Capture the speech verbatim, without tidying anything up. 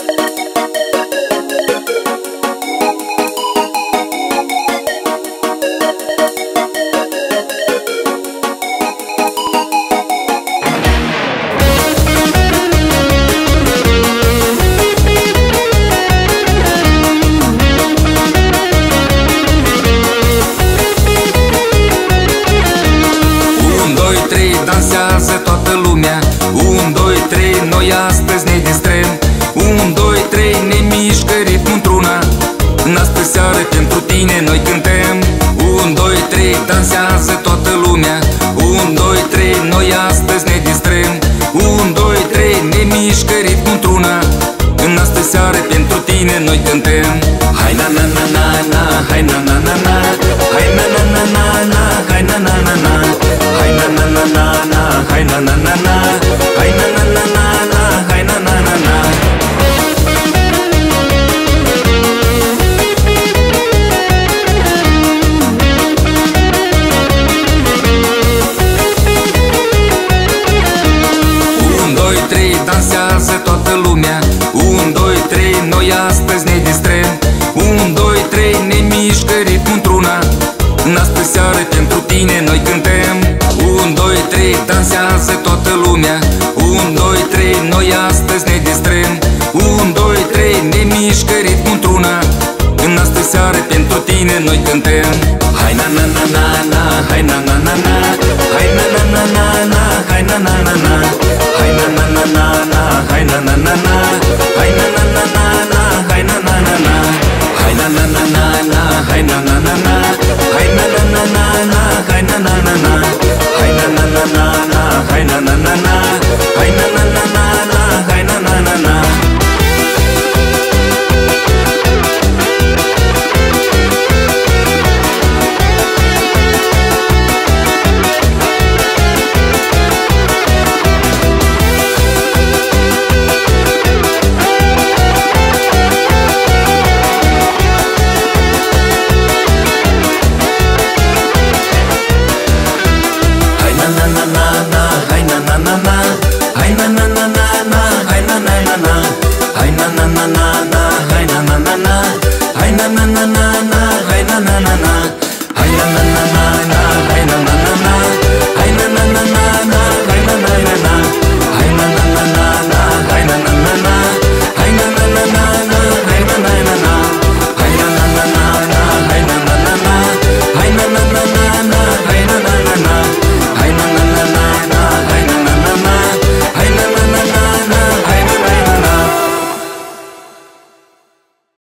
Dansează toată lumea. Un, doi, trei, noi astăzi ne distrăm. Un, doi, trei, ne mișcă ritmul într-una. În astă seară pentru tine noi cântăm. Un, doi, trei, dansează toată lumea. Un, doi, trei, noi astăzi ne distrăm. Un, doi, trei, ne mișcă ritmul într-una. În astă seară pentru tine noi cântăm. Hai na na na na na, hai na na na na, hai na na na na na, hai na na na na, hai na na na na na, hai na na na na, hai na na na na na, hai na na na na. Un, doi, trei, dansează toată lumea. Un, doi, trei, noi astăzi ne distrăm. Un, doi, trei, ne mișcă ritmul într-una. În astă seară pentru tine noi cântăm. Un, doi, trei, dansează toată lumea. Un, doi, trei, noi astăzi ne distrăm. Un, doi, trei, ne mișcă ritmul într-una. În astă seară pentru tine noi cântăm. Hai na na na na na, hai na na na na, hai na na na na na, hai na na na na, hai na na na na na, hai na na na na, hai na na na na na, hai na na na na, hai na na na na na, hai na na na na, hai na na na na na, hai na na na na, hai na na na na na, hai na na na na, hai na na na na na, hai na na na na. Hai na na na na, hai na na na na, hai na na na na na, hai na na na na.